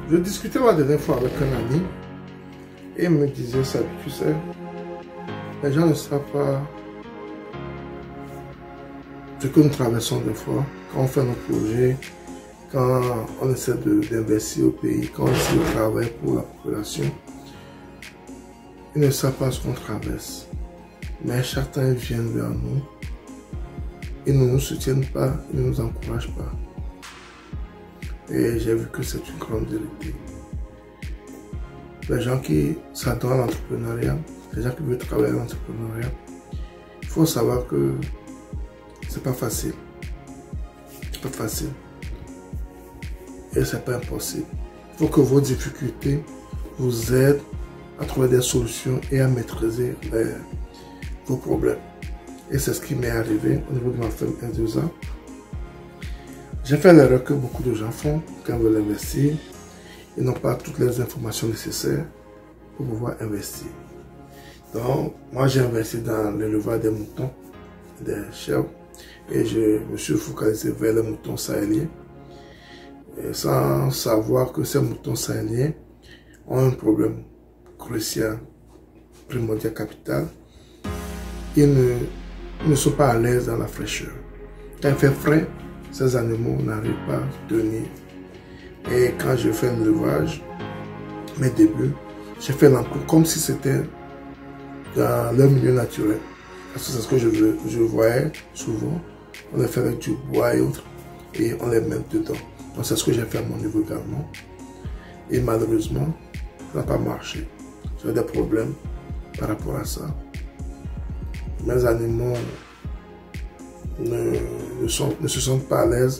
Je discutais la dernière fois avec un ami et il me disait ça, tu sais, les gens ne savent pas ce que nous traversons des fois quand on fait nos projets, quand on essaie d'investir au pays, quand on essaie de travailler pour la population. Ils ne savent pas ce qu'on traverse. Mais certains viennent vers nous. Ils ne nous soutiennent pas, ils ne nous encouragent pas. Et j'ai vu que c'est une grande vérité. Les gens qui s'adonnent à l'entrepreneuriat, les gens qui veulent travailler à l'entrepreneuriat, il faut savoir que c'est pas facile. C'est pas facile. Et c'est pas impossible. Il faut que vos difficultés vous aident à trouver des solutions et à maîtriser vos problèmes. Et c'est ce qui m'est arrivé au niveau de ma firme N2A. J'ai fait l'erreur que beaucoup de gens font quand ils veulent investir. Ils n'ont pas toutes les informations nécessaires pour pouvoir investir. Donc, moi j'ai investi dans l'élevage des moutons, des chèvres, et je me suis focalisé vers les moutons sahéliens, et sans savoir que ces moutons sahéliens ont un problème crucial, primordial, capital. Ils ne sont pas à l'aise dans la fraîcheur. Quand il fait frais, ces animaux n'arrivent pas à tenir. Et quand je fais l'élevage, mes débuts, j'ai fait l'encours comme si c'était dans leur milieu naturel. Parce que c'est ce que je voyais souvent. On les fait avec du bois et autres, et on les met dedans. Donc c'est ce que j'ai fait à mon niveau également. Et malheureusement, ça n'a pas marché. J'ai des problèmes par rapport à ça. Mes animaux ne se sentent pas à l'aise.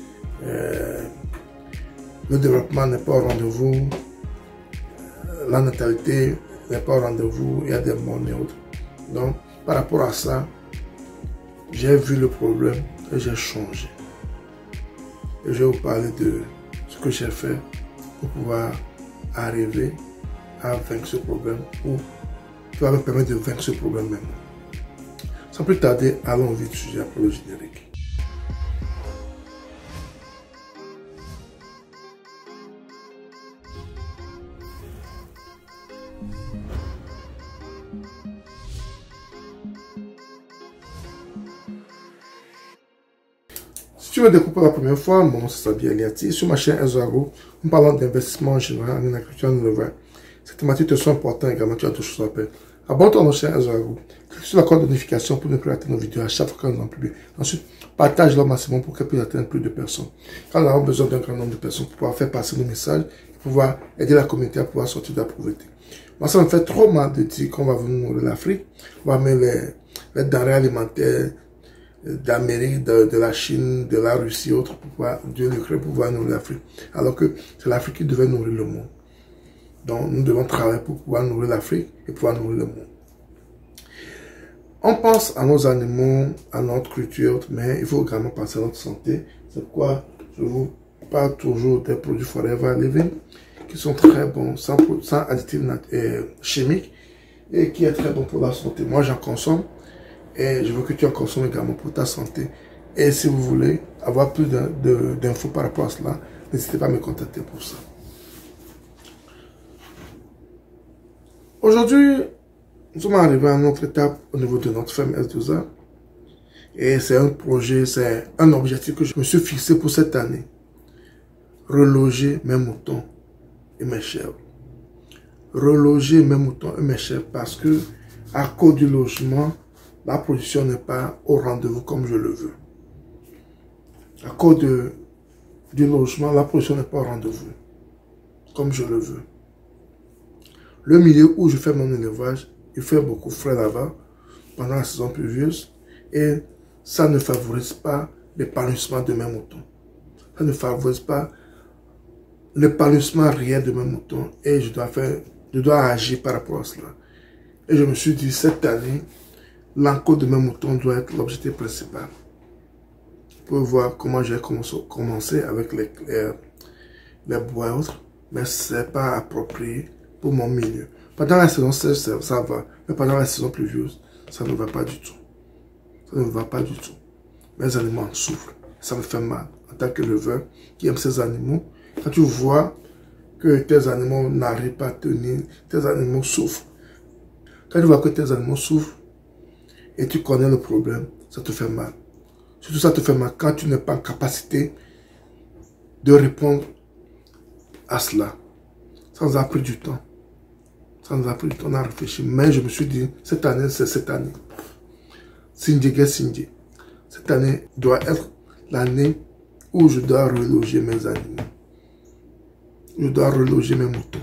Le développement n'est pas au rendez-vous. La natalité n'est pas au rendez-vous. Il y a des morts et autres. Donc, par rapport à ça, j'ai vu le problème et j'ai changé. Et je vais vous parler de ce que j'ai fait pour pouvoir arriver à vaincre ce problème, ou qui va me permettre de vaincre ce problème même. Sans plus tarder, allons vite du sujet après le générique. Si tu me découvres pour la première fois, mon nom c'est Sabi Eliati. Sur ma chaîne Ezoagro, nous parlons d'investissement en général en agriculture et en élevage. Ces thématiques te sont importantes également, tu as d'autres choses à faire. Abonne-toi à notre chaîne Ezoagro. Clique sur la cloche de notification pour ne plus rater nos vidéos à chaque fois que nous en publions. Ensuite, partage-le au maximum pour qu'elle puisse atteindre plus de personnes. Car nous avons besoin d'un grand nombre de personnes pour pouvoir faire passer nos messages et pouvoir aider la communauté à pouvoir sortir de la pauvreté. Moi, ça me fait trop mal de dire qu'on va venir nourrir l'Afrique. On va mettre les denrées alimentaires d'Amérique, de la Chine, de la Russie et autres pour pouvoir, Dieu le crée, pour pouvoir nourrir l'Afrique. Alors que c'est l'Afrique qui devait nourrir le monde. Donc nous devons travailler pour pouvoir nourrir l'Afrique et pouvoir nourrir le monde. On pense à nos animaux, à notre culture, mais il faut également penser à notre santé. C'est pourquoi je vous parle toujours des produits Forever Living qui sont très bons, sans additifs chimiques, et qui est très bon pour la santé. Moi j'en consomme. Et je veux que tu en consommes également pour ta santé. Et si vous voulez avoir plus d'infos par rapport à cela, n'hésitez pas à me contacter pour ça. Aujourd'hui, nous sommes arrivés à notre étape au niveau de notre ferme S2A. Et c'est un projet, c'est un objectif que je me suis fixé pour cette année. Reloger mes moutons et mes chèvres. Reloger mes moutons et mes chèvres parce que à cause du logement, la production n'est pas au rendez-vous comme je le veux. À cause du logement, la production n'est pas au rendez-vous comme je le veux. Le milieu où je fais mon élevage, il fait beaucoup frais là-bas pendant la saison pluvieuse et ça ne favorise pas l'épanouissement de mes moutons. Ça ne favorise pas l'épanouissement réel de mes moutons et je dois agir par rapport à cela. Et je me suis dit, cette année, l'encours de mes moutons doit être l'objectif principal. Pour voir comment j'ai commencé avec les bois et autres, mais ce n'est pas approprié pour mon milieu. Pendant la saison sèche, ça va, mais pendant la saison pluvieuse, ça ne va pas du tout. Ça ne va pas du tout. Mes animaux en souffrent. Ça me fait mal. En tant qu'éleveur qui aime ces animaux, quand tu vois que tes animaux n'arrivent pas à tenir, tes animaux souffrent. Quand tu vois que tes animaux souffrent et tu connais le problème, ça te fait mal. Surtout ça te fait mal quand tu n'es pas en capacité de répondre à cela. Ça nous a pris du temps. Ça nous a pris du temps à réfléchir. Mais je me suis dit, cette année, c'est cette année. Cette année doit être l'année où je dois reloger mes animaux. Je dois reloger mes moutons.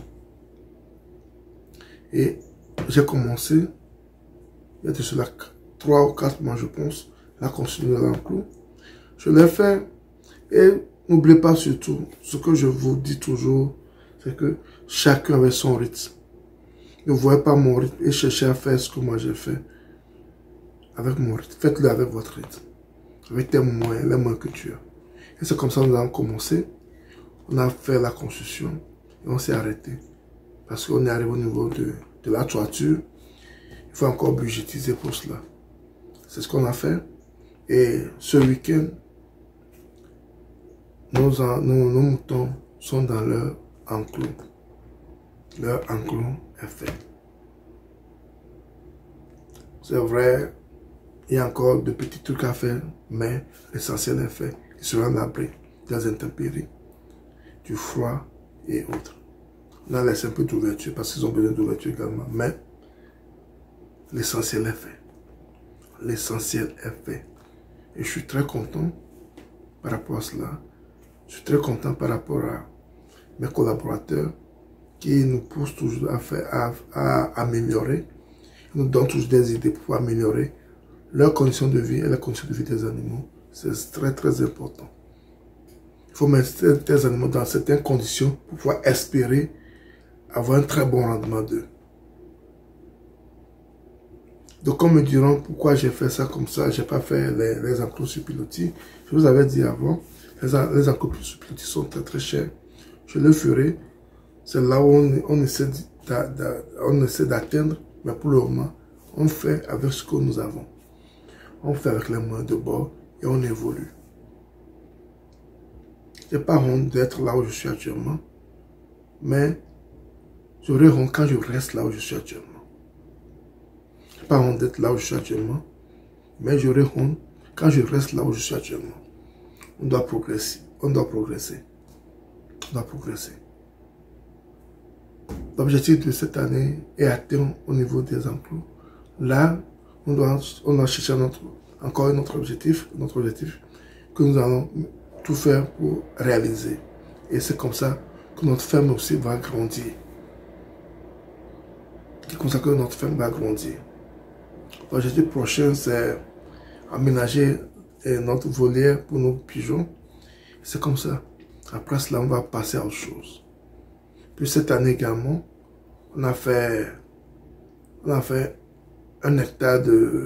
Et j'ai commencé, il y a de cela 3 ou 4 mois, je pense, la construction de l'enclos. Je l'ai fait. Et n'oubliez pas surtout, ce que je vous dis toujours, c'est que chacun avait son rythme. Ne voyez pas mon rythme et cherchez à faire ce que moi j'ai fait avec mon rythme. Faites-le avec votre rythme, avec tes moyens, les moyens que tu as. Et c'est comme ça que nous avons commencé. On a fait la construction et on s'est arrêté. Parce qu'on est arrivé au niveau de la toiture. Il faut encore budgétiser pour cela. C'est ce qu'on a fait. Et ce week-end, nos moutons sont dans leur enclos. Leur enclos est fait. C'est vrai, il y a encore de petits trucs à faire, mais l'essentiel est fait. Ils seront à l'abri des intempéries, du froid et autres. On a laissé un peu d'ouverture parce qu'ils ont besoin d'ouverture également, mais l'essentiel est fait. L'essentiel est fait. Et je suis très content par rapport à cela. Je suis très content par rapport à mes collaborateurs qui nous poussent toujours à améliorer. Ils nous donnent toujours des idées pour améliorer leurs conditions de vie et les conditions de vie des animaux. C'est très très important. Il faut mettre tes animaux dans certaines conditions pour pouvoir espérer avoir un très bon rendement d'eux. Donc, on me diront pourquoi j'ai fait ça comme ça, j'ai pas fait les enclos sur pilotis. Je vous avais dit avant, les enclos sur pilotis sont très très chers. Je le ferai. C'est là où on essaie d'atteindre, mais pour le moment, on fait avec ce que nous avons. On fait avec les moyens de bord et on évolue. Je n'ai pas honte d'être là où je suis actuellement, mais j'aurai honte quand je reste là où je suis actuellement. Je n'ai pas honte d'être là où je suis actuellement, mais j'aurai honte quand je reste là où je suis actuellement. On doit progresser. On doit progresser. On doit progresser. L'objectif de cette année est atteint au niveau des enclos. Là, on doit chercher encore un autre objectif que nous allons tout faire pour réaliser. Et c'est comme ça que notre ferme aussi va grandir. C'est comme ça que notre ferme va grandir. L'objectif prochain, c'est aménager notre volière pour nos pigeons. C'est comme ça. Après cela, on va passer à autre chose. Puis cette année également, on a fait 1 hectare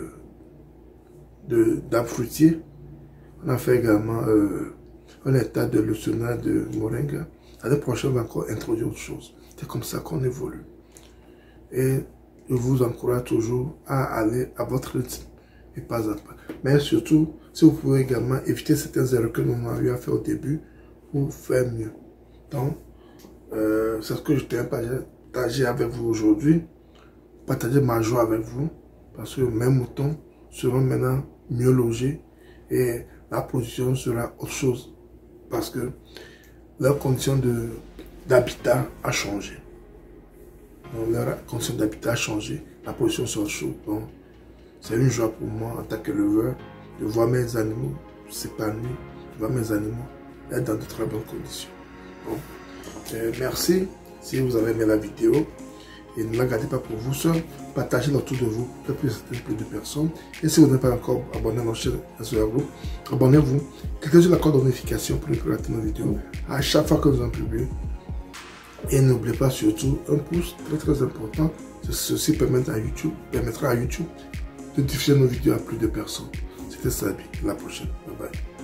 d'arbres fruitiers. On a fait également 1 hectare de lucina de moringa. L'année prochaine, on va encore introduire autre chose. C'est comme ça qu'on évolue. Et je vous encourage toujours à aller à votre rythme et pas à pas. Mais surtout, si vous pouvez également éviter certaines erreurs que nous avions à faire au début pour faire mieux. Donc, c'est ce que je tiens à partager avec vous aujourd'hui. Partager ma joie avec vous. Parce que mes moutons seront maintenant mieux logés et la production sera autre chose. Parce que leur condition d'habitat a changé. Donc, leur condition d'habitat a changé. La production sera chaude. Donc, c'est une joie pour moi en tant qu'éleveur de voir mes animaux s'épanouir, de voir mes animaux être dans de très bonnes conditions. Bon. Merci si vous avez aimé la vidéo et ne la gardez pas pour vous seul, partagez-la autour de vous pour plus de personnes. Et si vous n'êtes pas encore abonné à notre chaîne groupe, abonnez-vous, cliquez sur la cloche de notification pour ne plus rater nos vidéos à chaque fois que nous en publions. Et n'oubliez pas surtout un pouce très important, ceci permettra à YouTube de diffuser nos vidéos à plus de personnes. C'était Sabi, à la prochaine, bye bye.